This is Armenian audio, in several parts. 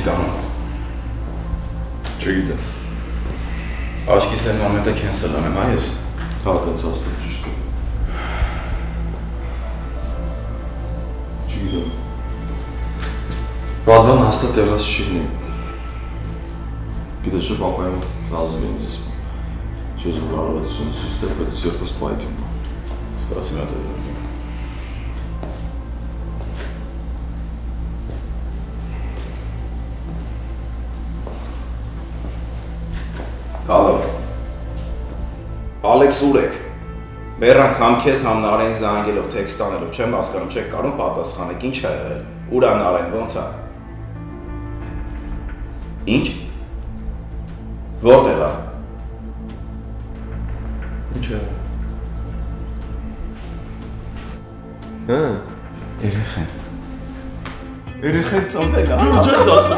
տանում։ Չգիտեմ։ Աչքիս այն մոմենտը քենսել անեմ, այ ես։ Հա, տենց ասում ճիշտ է։ Չգիտեմ։ Վադան հաստատ եղած չի լինի։ Գիտես չէ, պապայում ռազմ եմ ձեզ։ Չես որ արարացություն սուստեր, բայց սիրտս պայթում։ Սպասի մատ է զրկում։ Ալո, Ալեքս ուր եք, մերան համ քեզ համ Նարեն զանգելով թեքստ անելով, չեմ հասկանում, չեք կարում պատասխանեք, ինչ է եղել, ուր է Նարեն, ոնց է, ինչ, որտեղ է, Ինչ է։ երեխեն ծնվել է, Լուրջ ես ասում։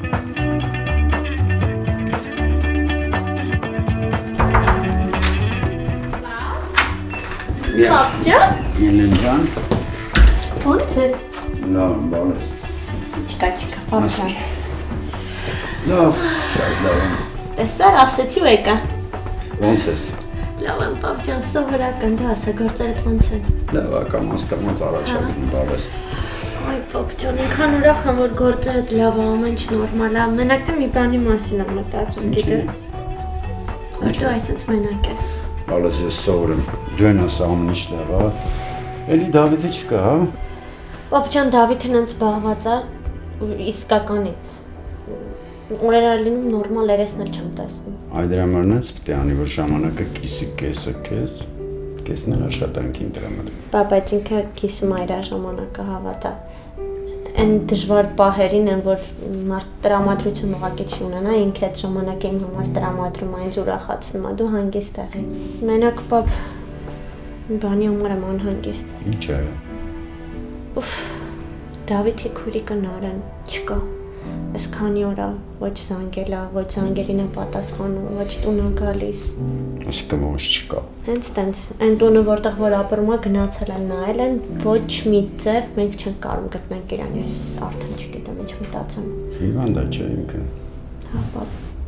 Պապջան, Ելեն ջան, ո՞նց ես։ լավ, բալես։ Չկա, պապջան։ Լավ, շատ լավ եմ։ Տեսար, ասեցի ու եկա։ Ոնց ես։ Լավ եմ, պապջան, սովորական, դու ասա գործերդ ոնց են։ Լավ, կամաց առաջարկում բալես։ Այ պապջան, ինքան ուրախ եմ, որ գործերդ լավ է, ամեն ինչ նորմալ է, մենակ թե մի բանի մասին եմ մտածում, գիտես։ Որ դու այսպես մենակ ես։ Բալես ես սովորեմ։ Դու են ասա ամեն ինչ լավ, հա։ Էլի Դավիթը չկա, հա։ Պապջան, Դավիթն հենց զբաղված է իսկականից։ Օրերը լինում նորմալ երեսն էլ չեմ տեսնում։ Այդ դրա մարն ես պետք է անի, որ ժամանակը կիսի կեսը քեզ, կեսն էլ աշխատանքին տրամադրի։ Բա, բայց ինքը կիսում է իր ժամանակը հավատա։ Այն դժվար պահերին են, որ մարդ տրամադրություն ուղղակի չի ունենա, ինքը այդ ժամանակը իմ համար տրամադրում է, ինձ ուրախացնում է, դու հանգիստ եղի։ Մենակ պապ, բանի համար եմ անհանգիստ։ Ինչ է։ Ուֆ, Դավիթի քուրիկը Նարեն չկա։ Այս քանի օր է, ոչ զանգել է, ոչ զանգերին է պատասխանում, ոչ տուն է գալիս։ Այսինքն ոնց չկա։ Հենց տենց, այն տունը որտեղ որ ապրում է գնացել են նայել են, ոչ մի ձև մենք չենք կարող գտնենք իրան, ես արդեն չգիտեմ ինչ մտածեմ։ Հիվանդա չէ ինքը։ Հա, պապ։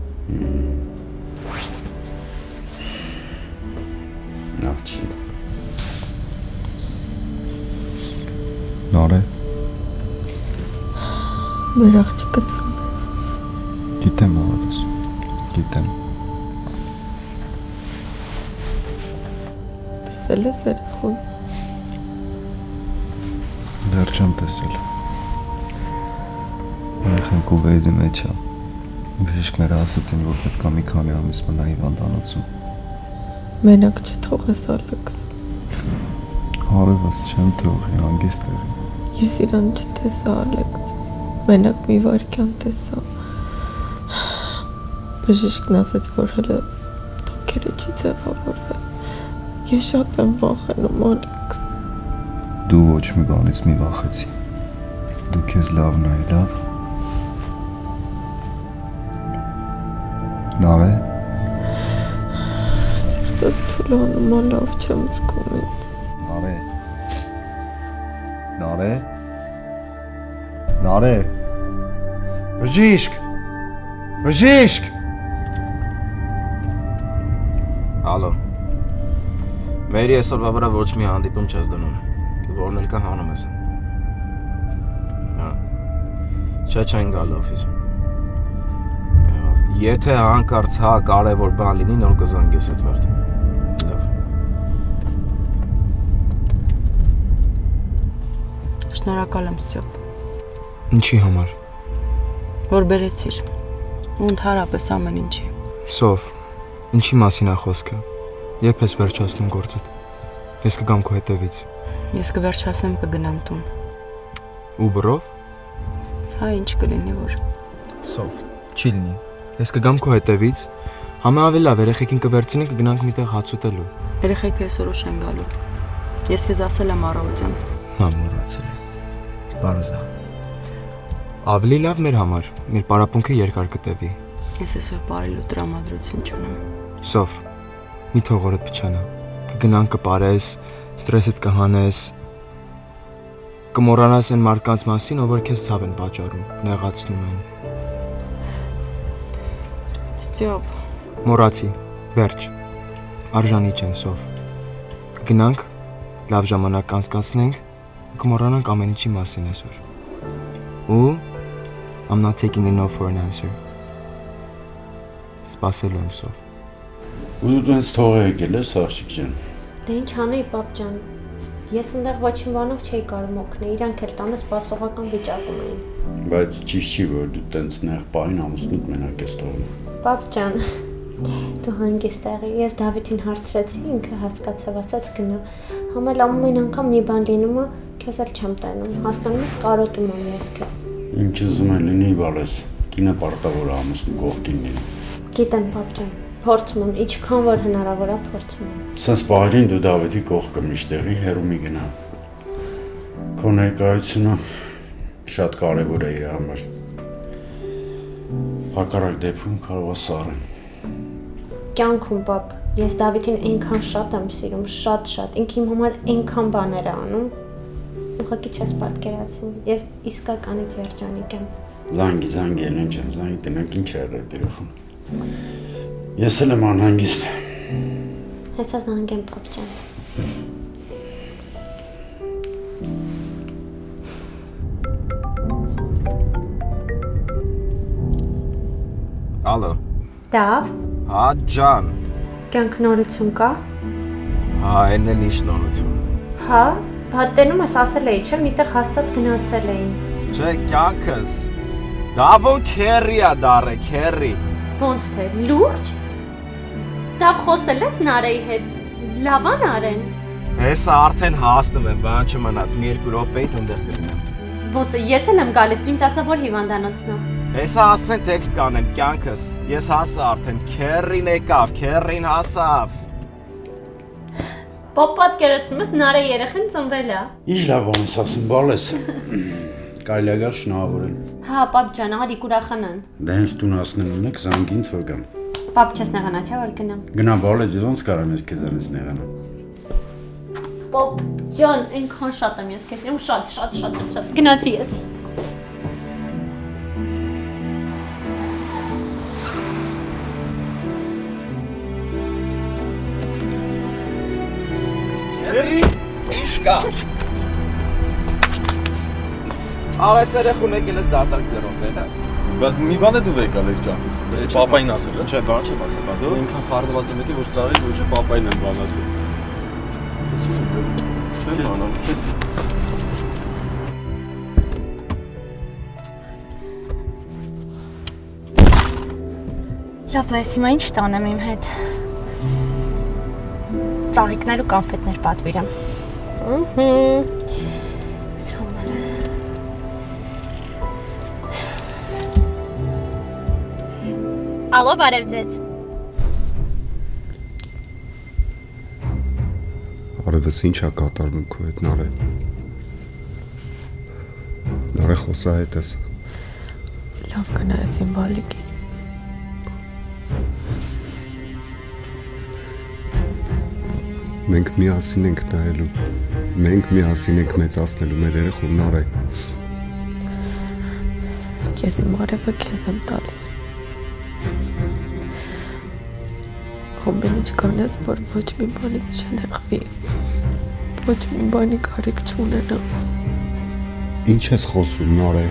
Լավ չի։ Նարե, Մեր աղջիկը ծնվեց։ գիտեմ ովս, գիտեմ։ Տեսել ես երախուն։ Դեռ չեմ տեսել։ Երեխան կուվեյզի մեջ է։ Բժիշկները ասացին, որ պետք է մի քանի ամիս մնա հիվանդանոցում։ Մենակ չթողես Ալեքս։ Հարևս չեմ թողի, հանգիստ եղի։ Ես իրան չտեսա Ալեքս։ Մենակ մի վարքյան տեսա։ Բժիշկն ասաց, որ հələ թոքերը չի ձևավորվել։ Ես շատ եմ վախենում Ալեքս։ Դու ոչ մի բանից մի վախեցի։ Դու քեզ լավ նայ, լավ։ Նարե, Սիրտս թուլանում է, լավ չեմ զգում ինձ։ Նարե։ Նարե։ Նարե։ Բժիշկ։ Բժիշկ։ Ալո, մերի այսօրվա վրա ոչ մի հանդիպում չես դնում, որն էլ կա հանում ես։ Հա, չեն գալու օֆիս։ Եթե հանկարծ հա կարևոր բան լինի, նոր կզանգես այդ վարդ։ Լավ։ Շնորհակալ եմ Սյոպ, Ինչի համար։ որ բերեցիր։ Ու ընդհանրապես ամեն ինչի։ Սով, ինչի մասին է խոսքը։ Երբ ես վերջացնում գործդ։ Ես կգամ քո հետևից։ Ես կվերջացնեմ կգնամ տուն։ Ուբերով։ Հա, ինչ կլինի որ։ Սով, չի լինի։ Ես կգամ քո հետևից, համը ավելի լավ երեխեքին կվերցնենք կգնանք միտեղ հաց ուտելու։ Երեխեքը այսօր ուշ են գալու։ Ես քեզ ասել եմ առավոտյան։ Հա, մոռացել եմ։ Բարզա։ Ավելի լավ մեր համար, մեր պարապմունքը երկար կտևի։ Ես այսօր բարելու տրամադրություն չունեմ։ Սով, մի թող օրդ փչանա։ Կգնանք կպարես, ստրեսդ կհանես, կմոռանաս այն մարդկանց մասին, ով որ քեզ ցավ են պատճառում, նեղացնում են։ Ստյոպ։ Մոռացի, վերջ։ Արժանի չեն սով։ Կգնանք, լավ ժամանակ անցկացնենք, կմոռանանք ամեն ինչի մասին այսօր։ Ու I'm not taking a no for an answer. Սպասելու եմ սով։ Ու դու տենց թող եկել ես աղջիկ ջան։ Դե ինչ անեի, պապ ջան։ Ես այնտեղ ոչինչ բանով չէի կարող օգնել, իրանք էլ տանը սպասողական վիճակում էին։ Բայց ճիշտ չի որ դու տենց նեղ պահին ամուսնուդ մենակ ես թողնում։ Պապ ջան, դու հանգիստ եղի։ Ես Դավիթին հարցրեցի, ինքը հարցկացավացած գնա։ Համել ամեն անգամ մի բան լինում է, քեզ էլ չեմ տենում։ Հասկանում ես, կարոտում եմ ես քեզ։ Ինչ ուզում է լինի, բալես։ Կինը պարտավոր է ամուսնու կողքին լինի։ Գիտեմ, պապ ջան, փորձում եմ, ինչքան որ հնարավոր է փորձում եմ։ Սենց պահին դու Դավիթի կողքը միշտեղի հեռու մի գնա։ Քո ներկայությունը շատ կարևոր է իր համար։ Հակառակ դեպքում կարող է սառեն։ Կյանքում, պապ, ես Դավիթին այնքան շատ եմ սիրում, շատ, ինքը իմ համար այնքան բաներ է անում։ Ուղղակի չես պատկերացնում, ես իսկականից երջանիկ եմ։ Զանգի ելեն չեն, զանգի տնենք ինչ է եղել տիրոխում։ Ես էլ եմ անհանգիստ։ Հեսա զանգեմ, պապ ջան։ Ալո։ Դավ, Հա ջան։ կյանք նորություն կա։ Հա, այն էլ ինչ նորություն։ Հա, բատենում ես ասել էի, չէ՞, միտեղ հաստատ գնացել էին։ Չէ, կյանքս։ Դավոն քերի է դարը, քերի։ Ոնց թե, լուրջ։ Դավ խոսել ես Նարեի հետ։ Լավան արեն։ Հեսա արդեն հասնում եմ, բան չմնաց, մի երկու րոպեից ընդեղ կլինեմ։ Ոնց է, ես էլ եմ գալիս, դու ինձ ասա որ հիվանդանոցն է։ Հեսա ասեն տեքստ կանեմ, կյանքս։ Ես հասա արդեն, քերին եկավ, քերին հասավ։ Պապ պատկերացնում ես Նարեի երեխան ծնվել է։ Ինչ լավ բան ես ասում, բալես։ Կարելի է գալ շնորհավորել։ Հա, պապ ջան, արի կուրախանան։ Դե հենց տուն ասնեն ունեք, զանգի ինձ որ գամ։ Պապ չես նեղանա, չէ՞ որ գնամ։ Գնա բալես, ոնց կարամ ես քեզանից նեղանալ։ Պապ ջան, այնքան շատ եմ ես քեզ սիրում, շատ։ Գնացի ես։ Իշկա։ Արես երեխուն եկել ես դատարկ ձերոն տենաս։ Բայց մի բան է դու եկալ ես ջանքից։ Դեսի պապային ասել, Չէ, բան չեմ ասել, ասել ինքան խարդված եմ եկել, որ ծաղիկ ոչ պապային եմ բան ասել։ Տեսու՞մ եմ։ Չէ, բանան։ Լավ, բայց հիմա ինչ տանեմ իմ հետ։ Ծաղիկներ ու կոնֆետներ պատվիրեմ։ Ալո, բարև ձեզ։ Արևս ինչ է կատարվում քո հետ Նարե։ Նարե խոսա հետ ես։ Լավ գնայես իմ բալիկին։ Մենք միասին ենք նայելու։ Մենք միասին ենք մեծացնելու մեր երեխուն Նարե։ Ես իմ արևը քեզ եմ տալիս։ Ամեն ինչ կանես, որ ոչ մի բանից չնեղվի, ոչ մի բանի կարիք չունենա։ Ինչ ես խոսում Նարե։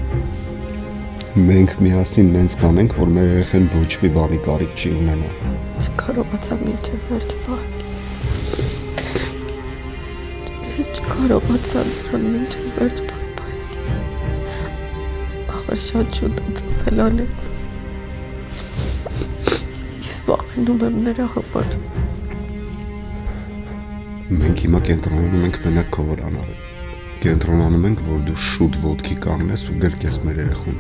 Մենք միասին նենց կանենք, որ մեր երեխեն ոչ մի բանի կարիք չի ունենա։ Չկարողացա մինչև վերջ պահել։ Ես չկարողացա նրան մինչև վերջ պահել։ Ախր շատ շուտ ծնվել Ալեքս։ Վախենում եմ նրա համար։ Մենք հիմա կենտրոնանում ենք մենակ քո վրա Նարե։ Կենտրոնանում ենք, որ դու շուտ ոտքի կանգնես ու գրկես մեր երեխուն։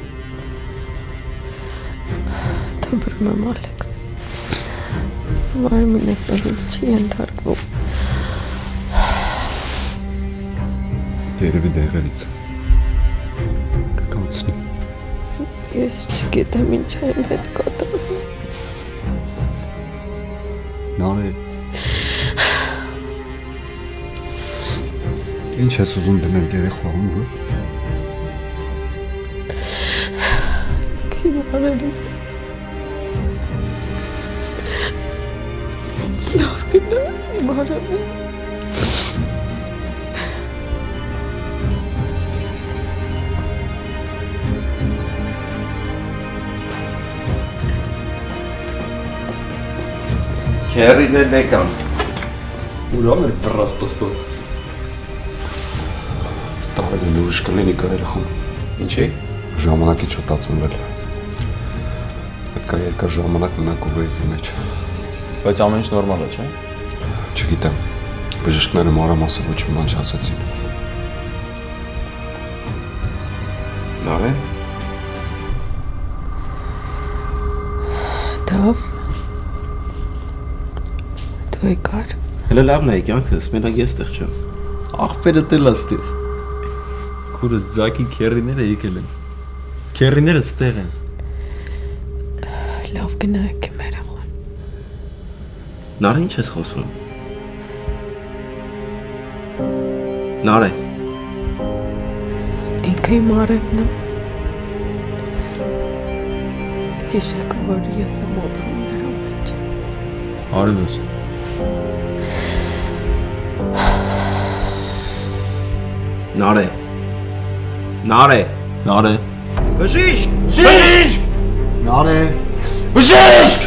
Թմբրում եմ Ալեքս։ Մարմինս ինձ չի ենթարկվում։ Երևի դեղերից կկացնի։ Ես չգիտեմ ինչ է իմ հետ կատարվում։ Նարե։ Ինչ ես ուզում դնել երեխային, որ։ արևին։ Լավ գնաց իմ արևին։ Քերիներն եկան։ Ուրան էր վռաս պստոտ։ Տարեկան ուրիշ կլինի կա երախում։ Ինչի՞։ Ժամանակի չոտացնվել։ Պետք է երկար ժամանակ մնաք ուղերձի մեջ։ Բայց ամեն ինչ նորմալ է, չէ՞։ Չգիտեմ։ Բժիշկները մանրամասը ոչ մի բան չասացին։ Նարեն։ Դավ։ Դու եկար։ Հələ լավն է կյանքս, մենակ ես տեղ չեմ։ Աղբերը դել աստի։ Քուրս ձակի քերիները եկել են։ Քերիները ստեղ են։ Լավ գնայք եմ երախոն։ Նարե ինչ ես խոսում։ Նարե։ Ինքը իմ արևն է։ Հիշեք, որ ես եմ ապրում դրա մեջ։ Արևս։ Նարե։ Նարե։ Նարե։ Բժիշկ։ Բժիշկ։ Նարե։ Բժիշկ։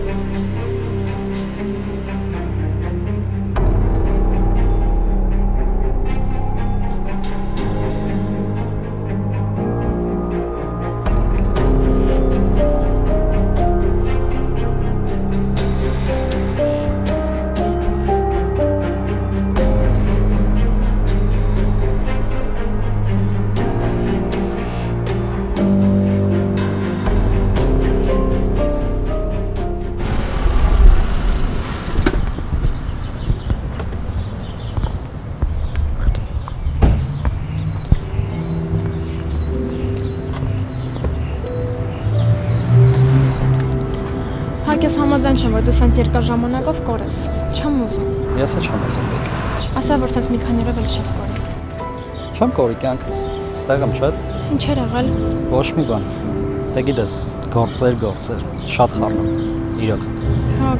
Ես համաձայն չեմ, որ դու սենց երկար ժամանակով կորես։ Չեմ ուզում։ Ես չեմ ուզում բեք։ Ասա, որ սենց մի քանի օրով էլ չես կորի։ Չեմ կորի կյանքս։ Ստեղ եմ, չէ՞։ Ինչ էր եղել։ Ոչ մի բան։ Դե գիտես, գործեր, շատ խառնում։ Իրոք։ Հակ։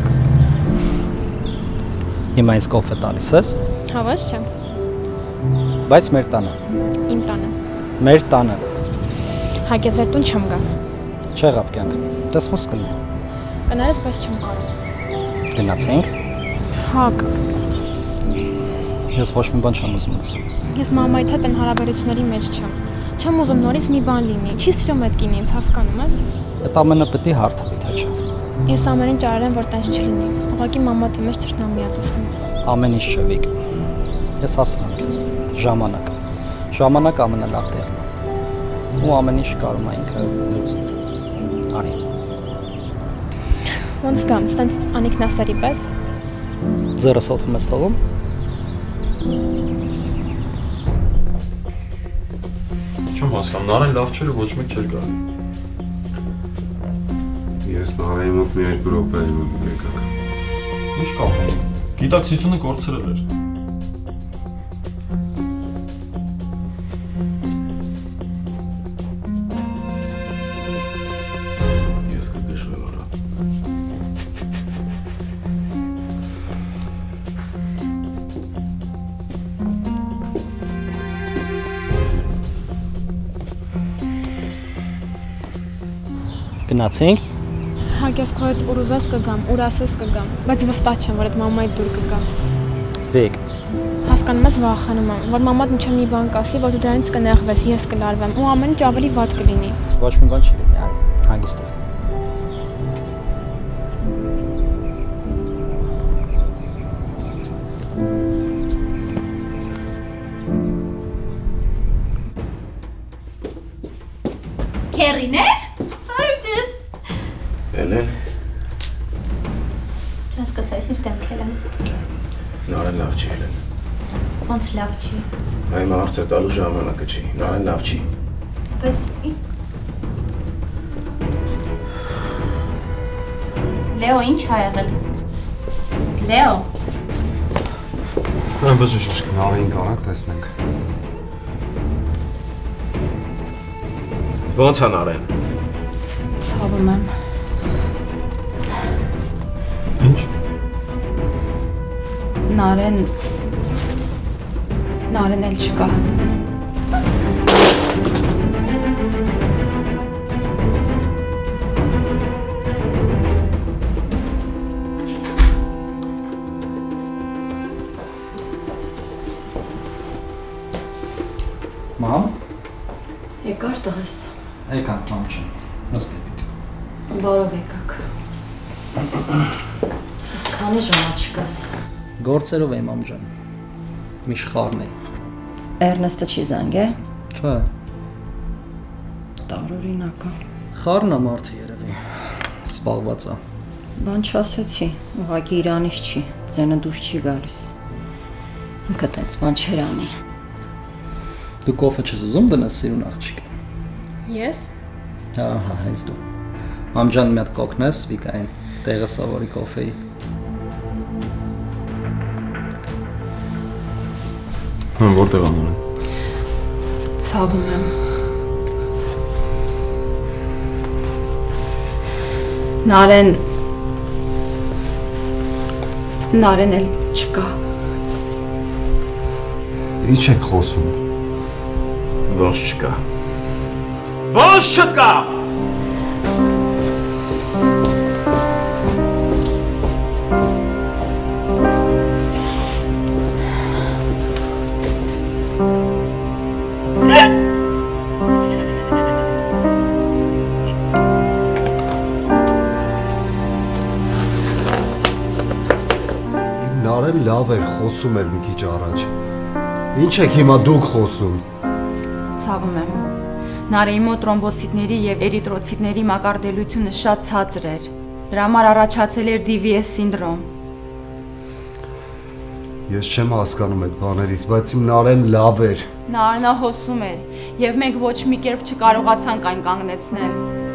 Հիմա ինձ կոֆե տալիս ես։ Հավես չեմ։ Բայց մեր տանը։ Իմ տանը։ Մեր տանը։ Հակ ես այդ տուն չեմ գա։ Չեղավ կյանք։ Դες ո՞ս կլինի։ Կնայես, բայց չեմ կարող։ Գնացինք։ Հակ։ Ես ոչ մի բան չեմ ուզում լսել։ Ես մամայի հետ այն հարաբերությունների մեջ չեմ։ Չեմ ուզում նորից մի բան լինի։ Չի սիրում այդ կինը, ինձ հասկանում ես։ Այդ ամենը պետք է հարթվի, թե չէ։ Ես ամեն ինչ արել եմ, որ տենց չլինի։ Ուղղակի մամատի մեջ թշնամի է տեսնում։ Ամեն ինչ չէ, Վիկ։ Ես ասում եմ քեզ, ժամանակ։ Ժամանակ ամենալավ տեղն է։ Ու ամեն ինչ կարում է ինքը լուծի։ Արի։ Ոնց գամ, ստենց անիքնասերի պես։ Ձեռս հոթում ես թողում։ Չեմ հասկանում, Նարեն լավ չէր ու ոչ մեկ չէր գալի։ Ես Նարեի մոտ մի այդ գրոպ եմ եկակ։ Ինչ կապ ունի։ Գիտակցությունը կորցրել էր։ Ես կգշվել արա։ Գնացինք։ Հակ ես քո հետ ուր ուզես կգամ, ուր ասես կգամ, բայց վստահ չեմ, որ այդ մամայի դուր կգամ։ Վիկ։ Հասկանում ես, վախենում եմ, որ մամատ ինչ մի բան կասի, որ դու դրանից կնեղվես, ես կլարվեմ ու ամեն ինչ ավելի վատ կլինի։ Ոչ մի բան չի լինի, արի, հանգիստ է։ Քերիներ։ Արիվ ձեզ։ Էլեն։ Հասկացա, ես դեմքել եմ։ Նարեն լավ չի Էլեն։ Ոնց լավ չի։ Այմ հարց է տալու ժամանակը չի։ Նարեն լավ չի։ Բայց Լեո, ինչ ա եղել։ Լեո։ Բժիշկ, Նարեին կանանք տեսնենք։ Ոնց է Նարեն։ Ցավ։ Ցավում եմ։ Ինչ։ Նարեն էլ չկա։ Մամ, Եկար տղես։ եկանք մամ ջան, նստեք։ Բարով եկաք։ Իսկ քանի ժամա չկաս։ Գործերով եմ մամ ջան։ Միշխարն է։ Էրնեստը չի զանգե։ Չէ։ Տարօրինակ է։ Խառն է մարդը երևի։ Սպաղված է։ Բան չասեցի, ուղղակի Իրանից չի, ձենը դուրս չի գալիս։ Ինքը տենց բան չեր անի։ Դու կոֆե չես ուզում դնես սիրուն աղջիկ։ Ես։ Ահա, հենց դու։ Մամ ջան մի հատ կօգնես Վիկային, տեղը սովորի կոֆեի։ Հա, որտեղ անում են։ Ցավում եմ։ Նարեն էլ չկա։ Ինչ եք խոսում։ Ոնց չկա։ Ոնց չկա։ Նարեն լավ էր, խոսում էր մի քիչ առաջ։ Ինչ եք հիմա դուք խոսում։ Ցավում եմ։ Նարեի մոտ տրոմբոցիտների եւ էրիտրոցիտների մակարդելությունը շատ ցածր էր։ Դրա համար առաջացել էր DVS սինդրոմ։ Ես չեմ հասկանում այդ բաներից, բայց իմ Նարեն լավ էր։ Նարնա հոսում էր եւ մենք ոչ մի կերպ չկարողացանք այն կանգնեցնել։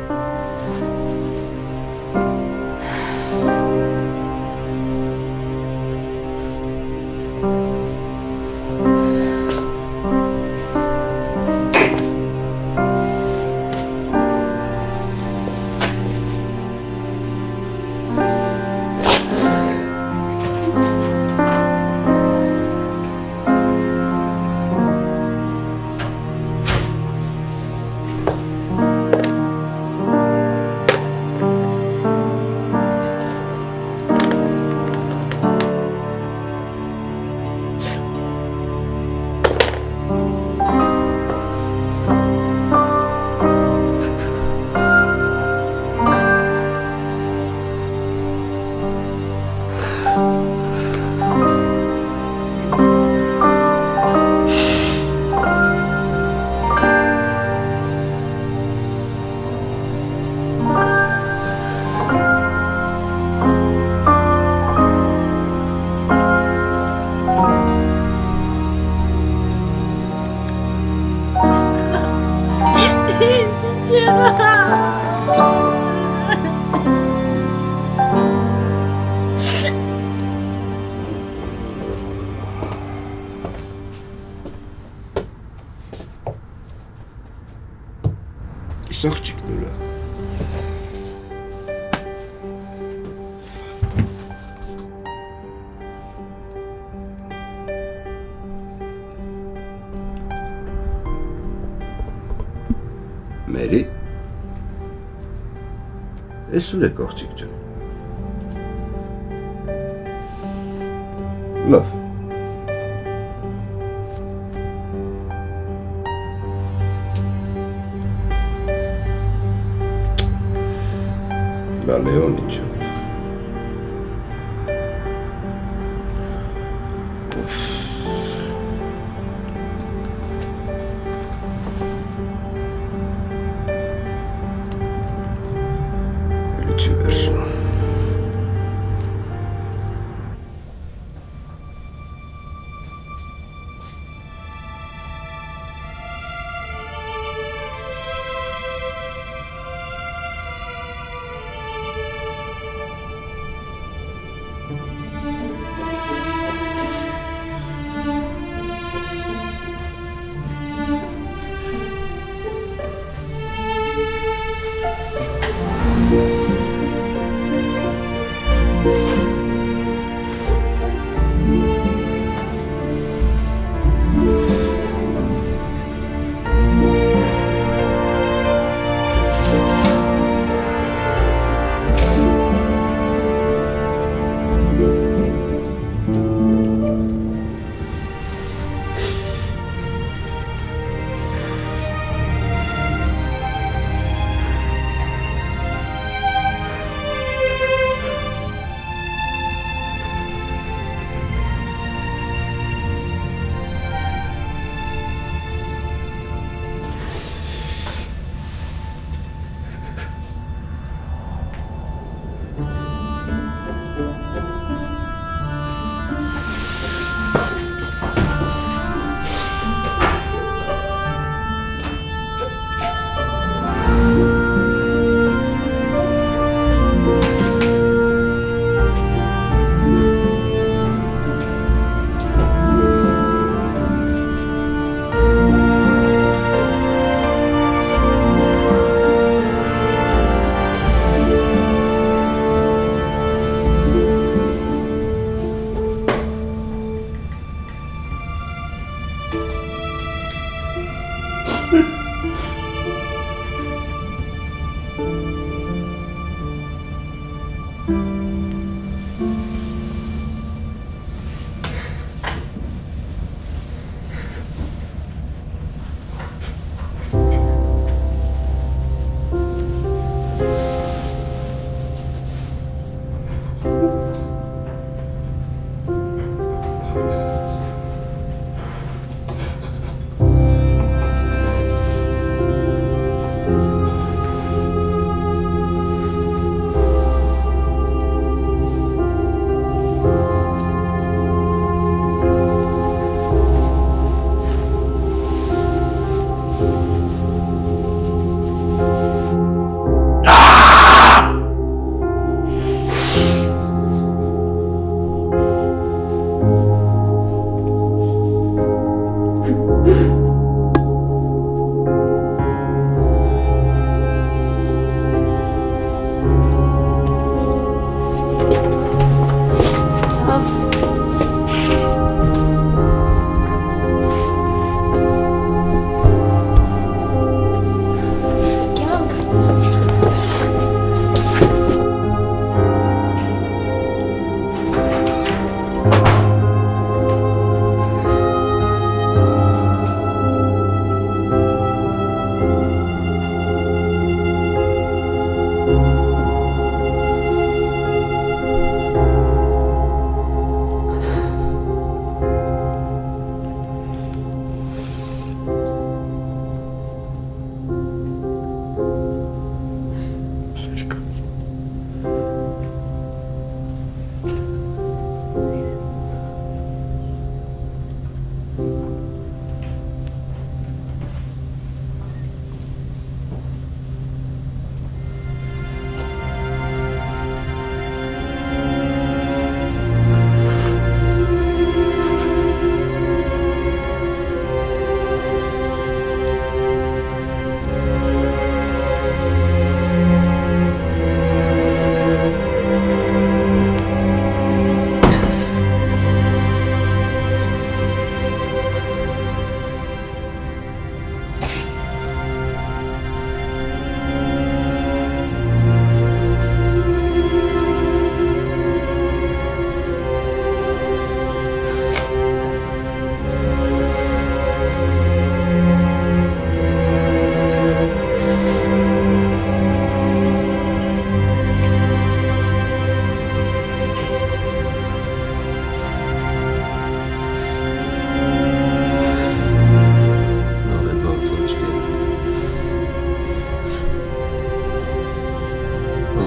Աղջիկները։ Մերի։ Էս ուր եք աղջիկ ջան։ Լավ։ Լեոն ինչ է։ Էլի չի վերջնում։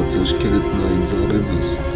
Բաց աչքերդ նայ ինձ արևս